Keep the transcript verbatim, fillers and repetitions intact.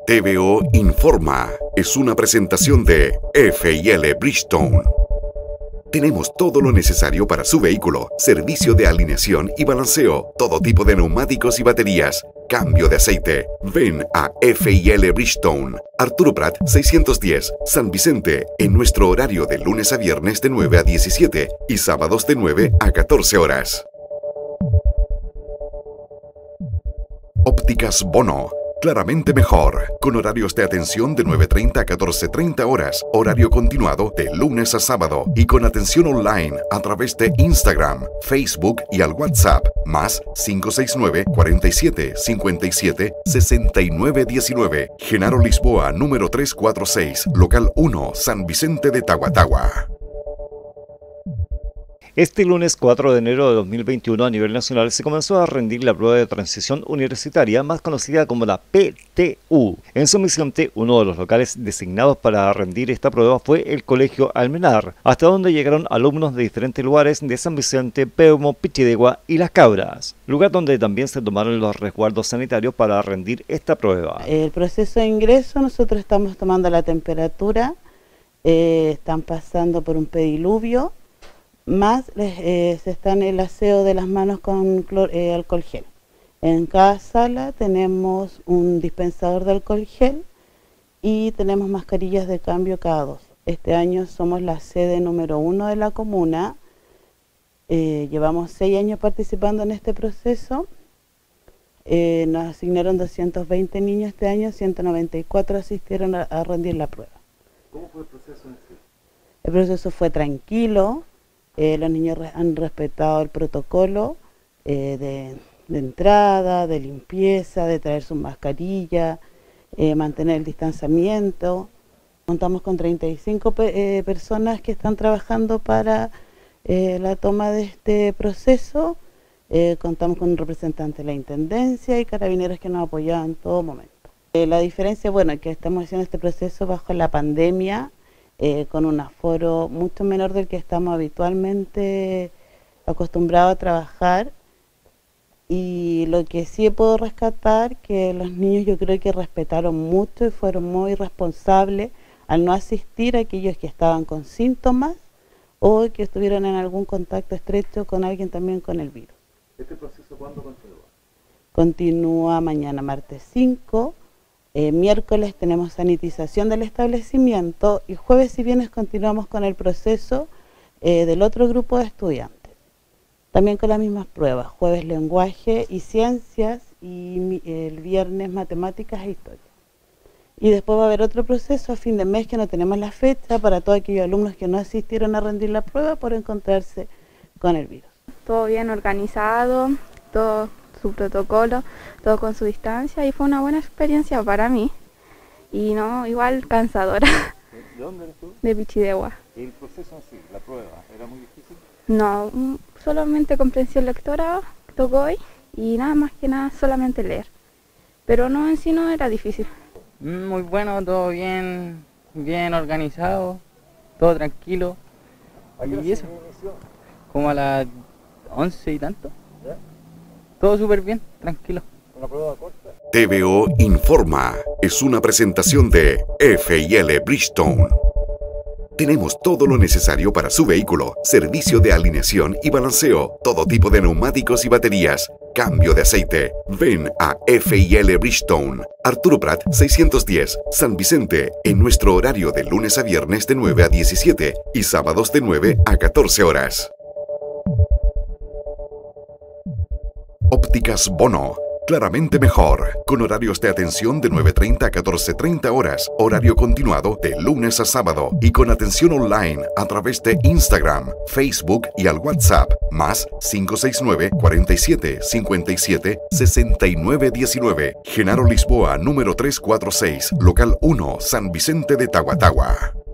T V O Informa es una presentación de F y L Bridgestone. Tenemos todo lo necesario para su vehículo, servicio de alineación y balanceo, todo tipo de neumáticos y baterías, cambio de aceite. Ven a F y L Bridgestone, Arturo Prat seiscientos diez, San Vicente, en nuestro horario de lunes a viernes de nueve a diecisiete y sábados de nueve a catorce horas. Ópticas Bono, claramente mejor, con horarios de atención de nueve treinta a catorce treinta horas, horario continuado de lunes a sábado y con atención online a través de Instagram, Facebook y al WhatsApp, más cinco seis nueve, cuarenta y siete, cincuenta y siete, sesenta y nueve diecinueve, Genaro Lisboa, número trescientos cuarenta y seis, local uno, San Vicente de Tahuatahua. Este lunes cuatro de enero de dos mil veintiuno a nivel nacional se comenzó a rendir la prueba de transición universitaria más conocida como la P T U. En San Vicente, uno de los locales designados para rendir esta prueba fue el Colegio Almenar, hasta donde llegaron alumnos de diferentes lugares de San Vicente, Peumo, Pichidegua y Las Cabras, lugar donde también se tomaron los resguardos sanitarios para rendir esta prueba. El proceso de ingreso, nosotros estamos tomando la temperatura, eh, están pasando por un pediluvio, más eh, se está en el aseo de las manos con clor, eh, alcohol gel. En cada sala tenemos un dispensador de alcohol gel y tenemos mascarillas de cambio cada dos. Este año somos la sede número uno de la comuna, eh, llevamos seis años participando en este proceso, eh, nos asignaron doscientos veinte niños este año, ciento noventa y cuatro asistieron a, a rendir la prueba. ¿Cómo fue el proceso en sí? El proceso fue tranquilo. Eh, los niños re han respetado el protocolo eh, de, de entrada, de limpieza, de traer sus mascarillas, eh, mantener el distanciamiento. Contamos con treinta y cinco pe eh, personas que están trabajando para eh, la toma de este proceso. Eh, contamos con un representante de la Intendencia y carabineros que nos apoyaban en todo momento. Eh, la diferencia, bueno, es que estamos haciendo este proceso bajo la pandemia, Eh, con un aforo mucho menor del que estamos habitualmente acostumbrados a trabajar, y lo que sí puedo rescatar que los niños yo creo que respetaron mucho y fueron muy responsables al no asistir a aquellos que estaban con síntomas o que estuvieron en algún contacto estrecho con alguien también con el virus. ¿Este proceso cuándo continúa? Continúa mañana martes cinco. Eh, miércoles tenemos sanitización del establecimiento y jueves y viernes continuamos con el proceso eh, del otro grupo de estudiantes. También con las mismas pruebas, jueves lenguaje y ciencias y el viernes matemáticas e historia. Y después va a haber otro proceso a fin de mes que no tenemos la fecha para todos aquellos alumnos que no asistieron a rendir la prueba por encontrarse con el virus. Todo bien organizado, todo su protocolo, todo con su distancia, y fue una buena experiencia para mí y no igual cansadora. ¿De dónde eres tú? De Pichidegua. ¿El proceso en sí, la prueba, era muy difícil? No, solamente comprensión lectora tocó hoy y nada más que nada solamente leer, pero no, en sí no era difícil. Muy bueno, todo bien, bien organizado, todo tranquilo. ¿Y eso? Como a las once y tanto. Todo súper bien, tranquilo. ¿Una prueba corta? T V O Informa es una presentación de F y L Bridgestone. Tenemos todo lo necesario para su vehículo, servicio de alineación y balanceo, todo tipo de neumáticos y baterías, cambio de aceite. Ven a F y L Bridgestone, Arturo Prat seiscientos diez, San Vicente, en nuestro horario de lunes a viernes de nueve a diecisiete y sábados de nueve a catorce horas. Ópticas Bono, claramente mejor, con horarios de atención de nueve treinta a catorce treinta horas, horario continuado de lunes a sábado y con atención online a través de Instagram, Facebook y al WhatsApp, más cinco seis nueve, cuarenta y siete, cincuenta y siete, sesenta y nueve diecinueve, Genaro Lisboa, número trescientos cuarenta y seis, local uno, San Vicente de Tahuatahua.